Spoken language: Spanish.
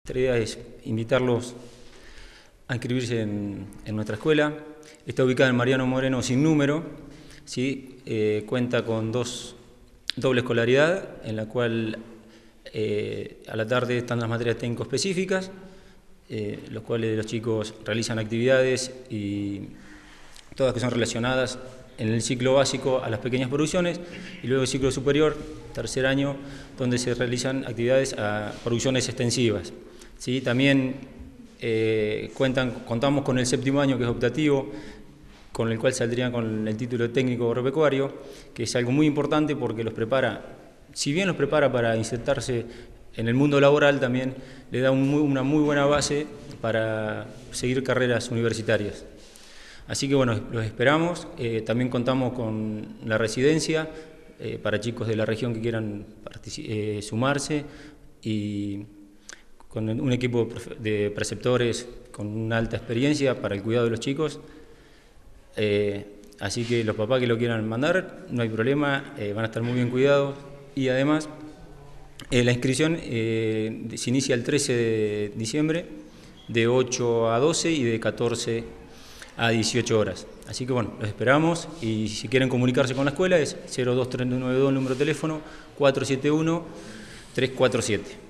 Nuestra idea es invitarlos a inscribirse en nuestra escuela. Está ubicada en Mariano Moreno sin número, ¿sí? Cuenta con doble escolaridad, en la cual a la tarde están las materias técnico-específicas, los cuales los chicos realizan actividades y todas que son relacionadas en el ciclo básico a las pequeñas producciones, y luego el ciclo superior, tercer año, donde se realizan actividades a producciones extensivas. ¿Sí? También contamos con el séptimo año, que es optativo, con el cual saldrían con el título de técnico agropecuario, que es algo muy importante porque los prepara, si bien los prepara para insertarse en el mundo laboral, también le da una muy buena base para seguir carreras universitarias. Así que bueno, los esperamos. También contamos con la residencia para chicos de la región que quieran sumarse, y con un equipo de preceptores con una alta experiencia para el cuidado de los chicos. Así que los papás que lo quieran mandar, no hay problema, van a estar muy bien cuidados. Y además, la inscripción se inicia el 13 de diciembre, de 8 a 12 y de 14 a 18 horas. Así que bueno, los esperamos, y si quieren comunicarse con la escuela es 02392, el número de teléfono, 471-347.